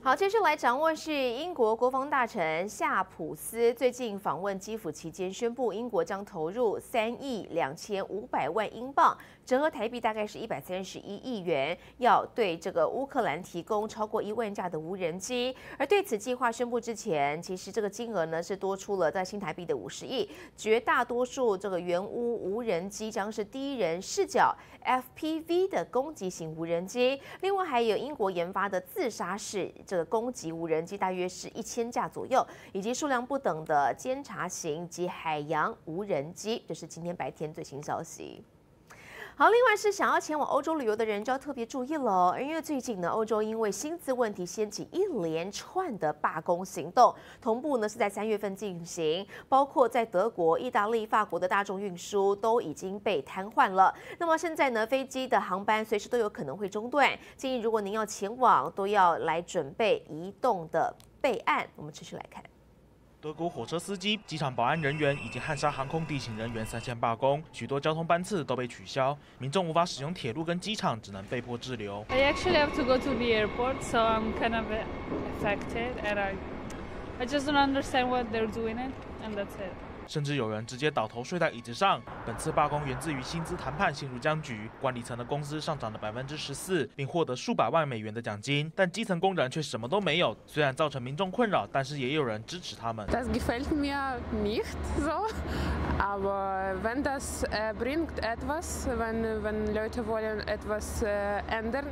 好，接下来掌握是英国国防大臣夏普斯最近访问基辅期间宣布，英国将投入3.25亿英镑，折合台币大概是131亿元，要对这个乌克兰提供超过1万架的无人机。而对此计划宣布之前，其实这个金额呢是多出了在新台币的50亿，绝大多数这个援乌无人机将是第一人视角 FPV 的攻击型无人机，另外还有英国研发的自杀式这个攻击无人机，大约是1000架左右，以及数量不等的监察型及海洋无人机。这是今天白天最新消息。好，另外是想要前往欧洲旅游的人就要特别注意了，因为最近呢，欧洲因为薪资问题掀起一连串的罢工行动，同步呢是在3月份进行，包括在德国、意大利、法国的大众运输都已经被瘫痪了。那么现在呢，飞机的航班随时都有可能会中断，建议如果您要前往，都要来准备移动的备案。我们持续来看。 德国火车司机、机场保安人员以及汉莎航空地勤人员3线罢工，许多交通班次都被取消，民众无法使用铁路跟机场，只能被迫滞留。 I actually have to go to the airport, so I'm kind of affected, and I just don't understand what they're doing it, and that's it. 甚至有人直接倒头睡在椅子上。本次罢工源自于薪资谈判陷入僵局，管理层的工资上涨了14%，并获得数百万美元的奖金，但基层工人却什么都没有。虽然造成民众困扰，但是也有人支持他们。 Das gefällt mir nicht so, aber wenn das bringt etwas, wenn Leute wollen etwas ändern,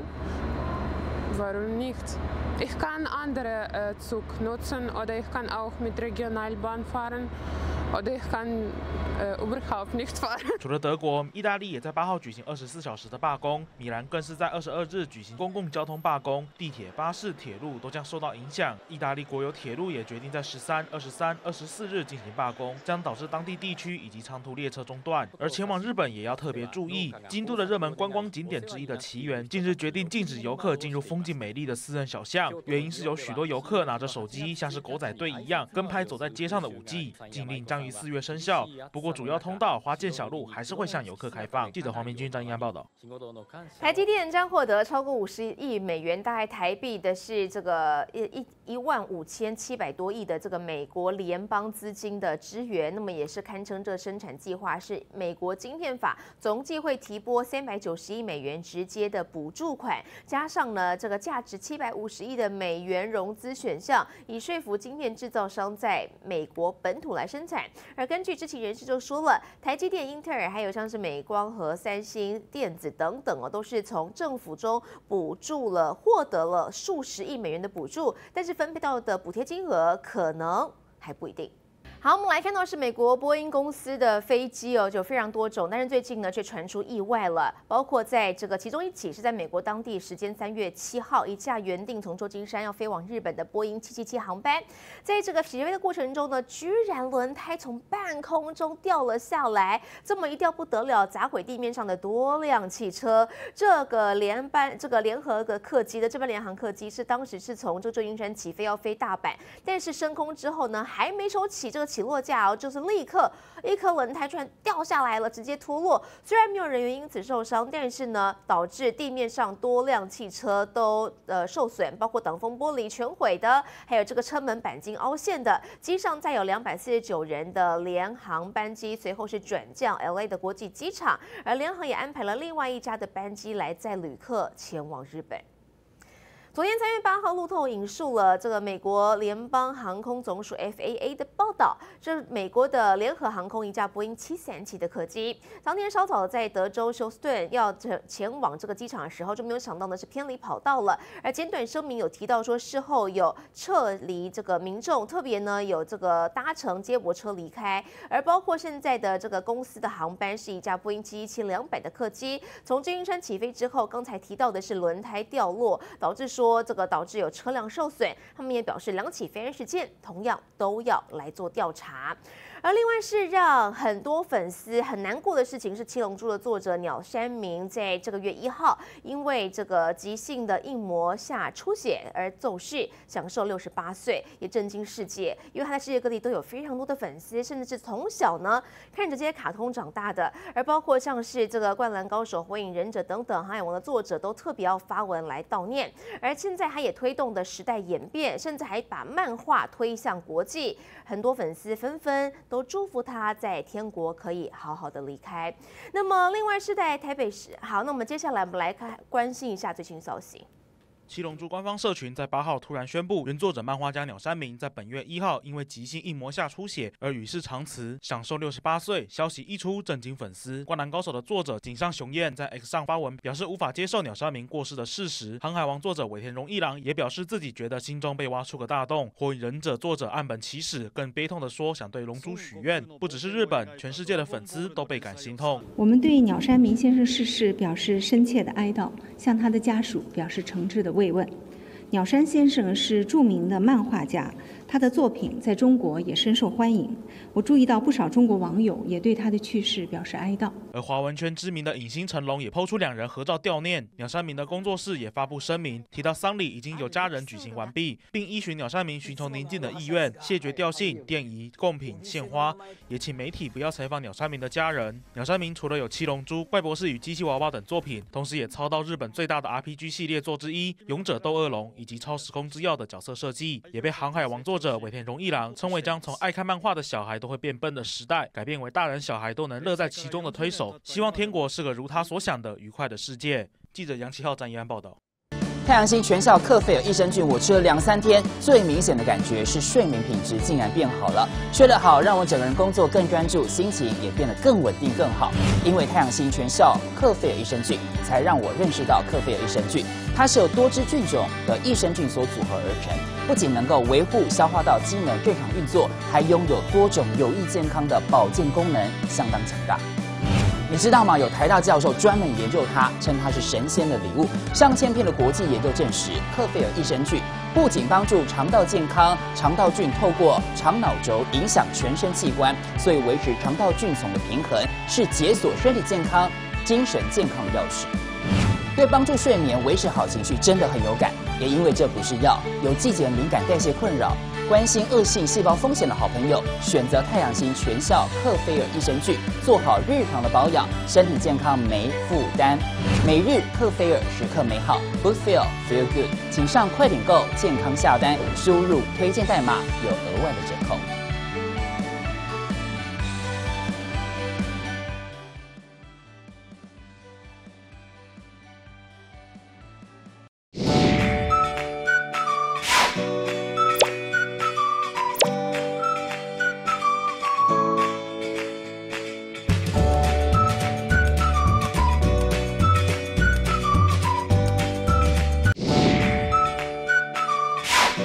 warum nicht? Ich kann andere Zug nutzen oder ich kann auch mit Regionalbahn fahren. Oder ich kann überhaupt nicht fahren. 除了德国，意大利也在8号举行24小时的罢工，米兰更是在22日举行公共交通罢工，地铁、巴士、铁路都将受到影响。意大利国有铁路也决定在13、23、24日进行罢工，将导致当地地区以及长途列车中断。而前往日本也要特别注意，京都的热门观光景点之一的祇园，近日决定禁止游客进入风景美丽的私人小巷，原因是有许多游客拿着手机，像是狗仔队一样跟拍走在街上的舞伎。禁令将于4月生效，不过主要通道花见小路还是会向游客开放。记者黄明君、张英安报道。 台积电将获得超过50亿美元，大概台币的是这个15700多亿的这个美国联邦资金的支援，那么也是堪称这生产计划是美国晶片法总计会提拨390亿美元直接的补助款，加上呢这个价值750亿的美元融资选项，以说服晶片制造商在美国本土来生产。而根据知情人士就说了，台积电、英特尔还有像是美光和三星电子等等都是从政府中获得了数十亿美元的补助，但是分配到的补贴金额可能还不一定。好，我们来看到是美国波音公司的飞机就非常多种，但是最近呢却传出意外了，包括在这个其中一起是在美国当地时间3月7号，一架原定从旧金山要飞往日本的波音777航班，在这个起飞的过程中呢，居然轮胎从半空中掉了下来，这么一掉不得了，砸毁地面上的多辆汽车。这个联合的客机的这班联航客机是当时是从这个旧金山起飞要飞大阪，但是升空之后呢，还没收起这个起落架就是立刻一颗轮胎居然掉下来了，直接脱落。虽然没有人员因此受伤，但是呢，导致地面上多辆汽车都受损，包括挡风玻璃全毁的，还有这个车门钣金凹陷的。机上载有249人的联航班机，随后是转降 LA 的国际机场，而联航也安排了另外一家的班机来载旅客前往日本。昨天3月8号，路透引述了这个美国联邦航空总署 FAA 的报道，这美国的联合航空一架波音737的客机，当天稍早在德州休斯顿要前往这个机场的时候，就没有想到呢是偏离跑道了。而简短声明有提到说，事后有撤离这个民众，特别呢有这个搭乘接驳车离开，而包括现在的这个公司的航班是一架波音717-200的客机，从旧金山起飞之后，刚才提到的是轮胎掉落，导致有车辆受损，他们也表示两起飞安事件同样都要来做调查。 而另外是让很多粉丝很难过的事情是，《七龙珠》的作者鸟山明在这个月1号因为这个急性的硬膜下出血而走逝，享受68岁，也震惊世界。因为他在世界各地都有非常多的粉丝，甚至是从小呢看着这些卡通长大的，而包括像是这个《灌篮高手》《火影忍者》等等《航海王》的作者都特别要发文来悼念。而现在他也推动的时代演变，甚至还把漫画推向国际，很多粉丝纷纷都祝福他在天国可以好好的离开。那么另外是在台北市，好，那我们接下来我们来关心一下最新消息。 七龙珠官方社群在8号突然宣布，原作者漫画家鸟山明在本月1号因为急性硬膜下出血而与世长辞，享受68岁。消息一出，震惊粉丝。《灌篮高手》的作者井上雄彦在 X 上发文，表示无法接受鸟山明过世的事实。《航海王》作者尾田荣一郎也表示自己觉得心中被挖出个大洞。《火影忍者》作者岸本齐史更悲痛地说，想对龙珠许愿。不只是日本，全世界的粉丝都倍感心痛。 我们对鸟山明先生逝世表示深切的哀悼，向他的家属表示诚挚的慰问。鸟山先生是著名的漫画家，他的作品在中国也深受欢迎。我注意到不少中国网友也对他的去世表示哀悼。 而华文圈知名的影星成龙也抛出2人合照悼念。鸟山明的工作室也发布声明，提到丧礼已经有家人举行完毕，并依循鸟山明寻求宁静的意愿，谢绝吊唁、奠仪、贡品、献花，也请媒体不要采访鸟山明的家人。鸟山明除了有《七龙珠》、《怪博士与机器娃娃》等作品，同时也操刀日本最大的 RPG 系列作之一《勇者斗恶龙》以及《超时空之钥》的角色设计，也被《航海王》作者尾田荣一郎称为将从爱看漫画的小孩都会变笨的时代，改变为大人小孩都能乐在其中的推手。希望天国是个如他所想的愉快的世界。记者杨启浩、詹怡安报道。 太阳星全效克菲尔益生菌，我吃了2-3天，最明显的感觉是睡眠品质竟然变好了。睡得好，让我整个人工作更专注，心情也变得更稳定更好。因为太阳星全效克菲尔益生菌，才让我认识到克菲尔益生菌，它是由多支菌种的益生菌所组合而成，不仅能够维护消化道机能正常运作，还拥有多种有益健康的保健功能，相当强大。你知道吗？有台大教授专门研究它，称它是神仙的礼物。上千篇的国际研究证实，克菲尔益生菌不仅帮助肠道健康，肠道菌透过肠脑轴影响全身器官，所以维持肠道菌丛的平衡是解锁身体健康、精神健康的钥匙。对帮助睡眠、维持好情绪真的很有感。也因为这不是药，有季节敏感、代谢困扰、关心恶性细胞风险的好朋友，选择太阳星全效克菲尔益生菌，做好日常的保养，身体健康没负担。每日克菲尔，时刻美好 ，Good Feel Feel Good， 请上快点购健康下单，输入推荐代码有额外的折扣。